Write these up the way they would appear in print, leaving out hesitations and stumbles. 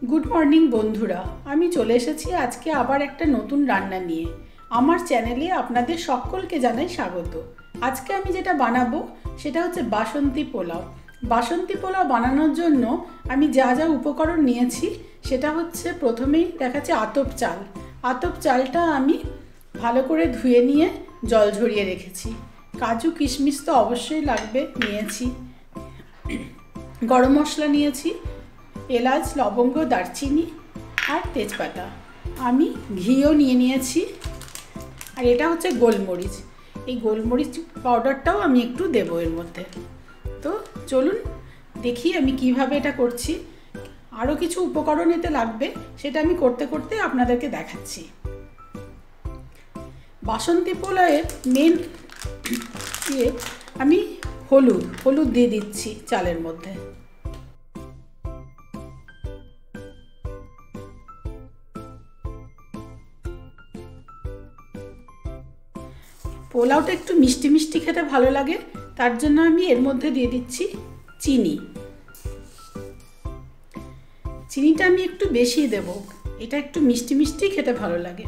Good morning বন্ধুরা, আমি চলে এসেছি আজকে আবার একটা নতুন রান্না নিয়ে। আমার চ্যানেলে আপনাদের সকলকে জানাই স্বাগত। আজকে আমি যেটা বানাবো সেটা হচ্ছে বাসন্তী পোলাও। বাসন্তী পোলাও বানানোর জন্য আমি যা যা উপকরণ নিয়েছি সেটা হচ্ছে, প্রথমেই দেখাচ্ছি আতপ চাল। আতপ চালটা আমি ভালো করে ধুয়ে নিয়ে জল ঝরিয়ে রেখেছি। কাজু কিশমিশ তো অবশ্যই লাগবে, নিয়েছি। গরম মশলা নিয়েছি, এলাচ, লবঙ্গ, দারচিনি আর তেজপাতা। আমি ঘিও নিয়েছি। আর এটা হচ্ছে গোলমরিচ। এই গোলমরিচ পাউডারটাও আমি একটু দেবো এর মধ্যে। তো চলুন দেখি আমি কিভাবে এটা করছি। আরও কিছু উপকরণ এতে লাগবে, সেটা আমি করতে করতে আপনাদেরকে দেখাচ্ছি। বাসন্তী পোলাওয়ের মেন আমি হলুদ দিয়ে দিচ্ছি চালের মধ্যে। পোলাওটা একটু মিষ্টি মিষ্টি খেতে ভালো লাগে, তার জন্য আমি এর মধ্যে দিয়ে দিচ্ছি চিনি। চিনিটা আমি একটু বেশি দেব, এটা একটু মিষ্টি মিষ্টি খেতে ভালো লাগে।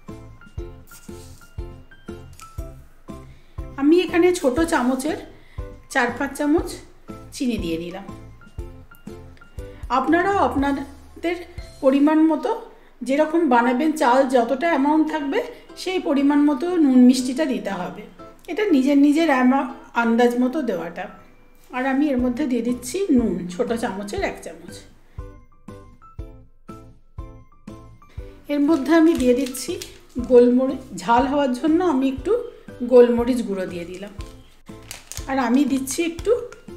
আমি এখানে ছোট চামচের 4-5 চামচ চিনি দিয়ে দিলাম। আপনারাও আপনাদের পরিমাণ মতো, যেরকম বানাবেন, চাল যতটা অ্যামাউন্ট থাকবে সেই পরিমাণ মতো নুন মিষ্টিটা দিতে হবে। এটা নিজের আন্দাজ মতো দেওয়াটা। আর আমি এর মধ্যে দিয়ে দিচ্ছি নুন, ছোট চামচের 1 চামচ। এর মধ্যে আমি দিয়ে দিচ্ছি গোলমরিচ, ঝাল হওয়ার জন্য আমি একটু গোলমরিচ গুঁড়ো দিয়ে দিলাম। আর আমি দিচ্ছি একটু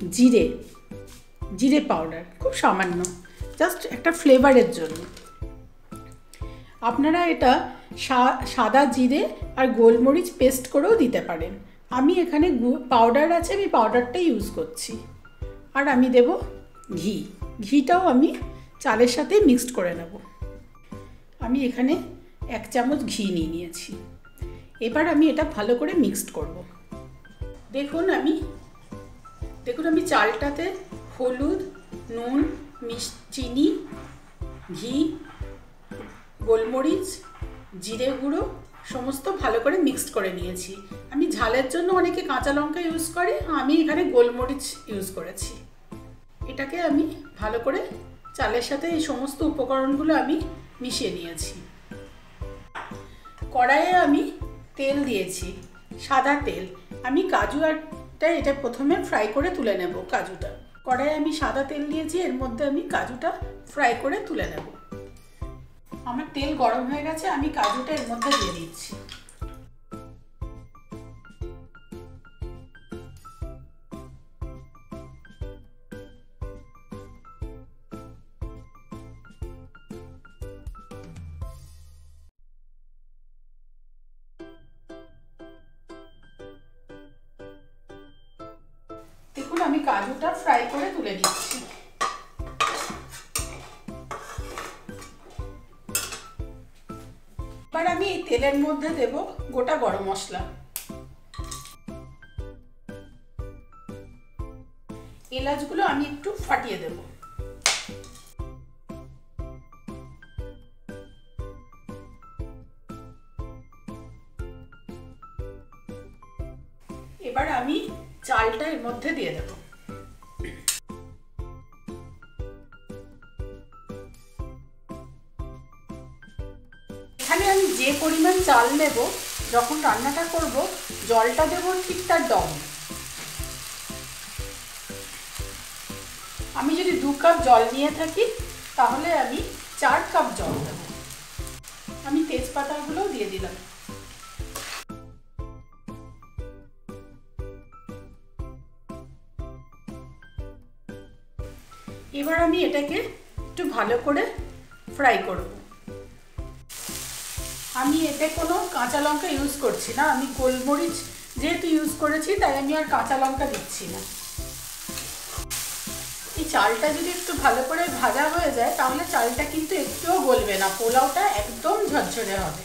জিরে পাউডার, খুব সামান্য, জাস্ট একটা ফ্লেভারের জন্য। আপনারা এটা সাদা জিরে আর গোলমরিচ পেস্ট করেও দিতে পারেন। আমি এখানে পাউডার আছে, আমি পাউডারটা ইউজ করছি। আর আমি দেব ঘিটাও আমি চালের সাথে মিক্সড করে নেব। আমি এখানে 1 চামচ ঘি নিয়েছি। এবার আমি এটা ভালো করে মিক্সড করব। দেখুন আমি চালটাতে হলুদ, নুন, চিনি, ঘি, গোলমরিচ, জিরে গুঁড়ো সমস্ত ভালো করে মিক্সড করে নিয়েছি। আমি ঝালের জন্য অনেকে কাঁচা লঙ্কা ইউজ করে, আমি এখানে গোলমরিচ ইউজ করেছি। এটাকে আমি ভালো করে চালের সাথে এই সমস্ত উপকরণগুলো আমি মিশিয়ে নিয়েছি। কড়াইয়ে আমি তেল দিয়েছি, সাদা তেল। আমি এটা প্রথমে ফ্রাই করে তুলে নেব। কাজুটা কড়াইয়ে আমি সাদা তেল দিয়েছি, এর মধ্যে আমি কাজুটা ফ্রাই করে তুলে নেব। আমার তেল গরম হয়ে গেছে, আমি কাজুটা এর মধ্যে দিয়ে দিচ্ছি। দেখুন আমি কাজুটা ফ্রাই করে তুলে নিচ্ছি। এবার আমি এই তেলের মধ্যে দেব গোটা গরম মশলা, এলাচগুলো আমি একটু ফাটিয়ে দেব। এবার আমি চালটা এর মধ্যে দিয়ে দেব। এখানে আমি যে পরিমাণ চাল নেব, যখন রান্নাটা করব, জলটা দেব ঠিক তার ডবল। আমি যদি 2 কাপ জল নিয়ে থাকি তাহলে আমি 4 কাপ জল দেব। আমি তেজপাতাগুলোও দিয়ে দিলাম। এবার আমি এটাকে একটু ভালো করে ফ্রাই করব। আমি এতে কোনো কাঁচা লঙ্কা ইউজ করছি না, আমি গোলমরিচ যেহেতু ইউজ করেছি তাই আমি আর কাঁচা লঙ্কা দিচ্ছি না। এই চালটা যদি একটু ভালো করে ভাজা হয়ে যায় তাহলে চালটা কিন্তু একটুও গলবে না, পোলাওটা একদম ঝরঝরে হবে।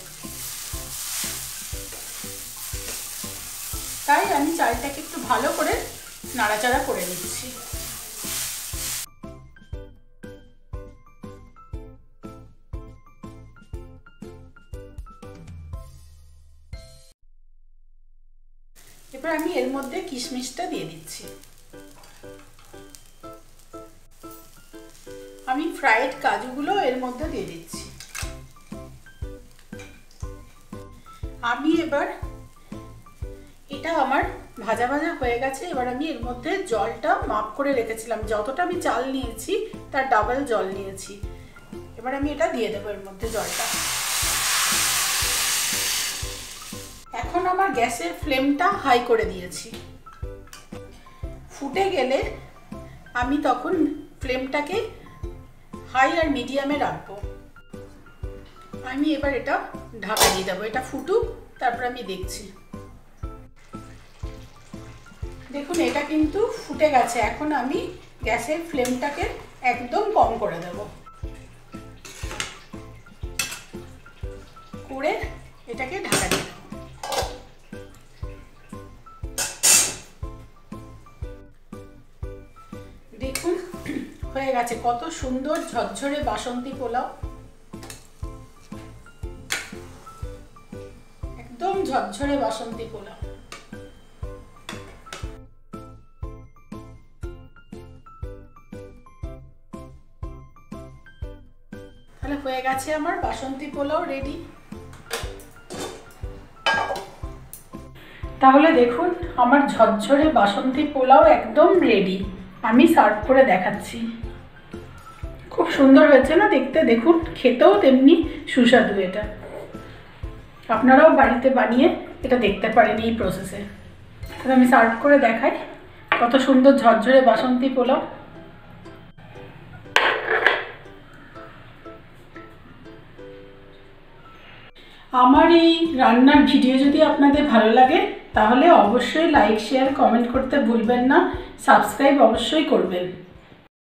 তাই আমি চালটাকে একটু ভালো করে নাড়াচাড়া করে নিচ্ছি। এবার আমি এর মধ্যে কিশমিশটা দিয়ে দিচ্ছি। আমি ফ্রাইড কাজুগুলো এর মধ্যে দিয়ে দিচ্ছি। আমি এবার এটা আমার ভাজা ভাজা হয়ে গেছে। এবার আমি এর মধ্যে জলটা মাপ করে রেখেছিলাম, যতটা আমি চাল নিয়েছি তার ডাবল জল নিয়েছি। এবার আমি এটা দিয়ে দেবো এর মধ্যে জলটা। এখন আমার গ্যাসের ফ্লেমটা হাই করে দিয়েছি। ফুটে গেলে আমি তখন ফ্লেমটাকে হাই আর মিডিয়ামে রাখবো। আমি এবার এটা ঢাকা দিয়ে দেবো, এটা ফুটুক, তারপর আমি দেখছি। দেখুন এটা কিন্তু ফুটে গেছে। এখন আমি গ্যাসের ফ্লেমটাকে একদম কম করে দেব, করে এটাকে ঢাকা দিয়ে দেব। দেখুন হয়ে গেছে, কত সুন্দর ঝরঝরে বাসন্তী পোলাও, একদম ঝরঝরে বাসন্তী পোলাও। তাহলে হয়ে গেছে আমার বাসন্তী পোলাও রেডি। তাহলে দেখুন আমার ঝরঝরে বাসন্তী পোলাও একদম রেডি। আমি সার্ভ করে দেখাচ্ছি। খুব সুন্দর হয়েছে না দেখতে? দেখুন খেতেও তেমনি সুস্বাদু। এটা আপনারাও বাড়িতে বানিয়ে এটা দেখতে পারেন এই প্রসেসে। তাহলে আমি সার্ভ করে দেখাই। কত সুন্দর ঝরঝরে বাসন্তী পোলাও। আমার এই রান্নার ভিডিও যদি আপনাদের ভালো লাগে তাহলে অবশ্যই লাইক, শেয়ার, কমেন্ট করতে ভুলবেন না। সাবস্ক্রাইব অবশ্যই করবেন।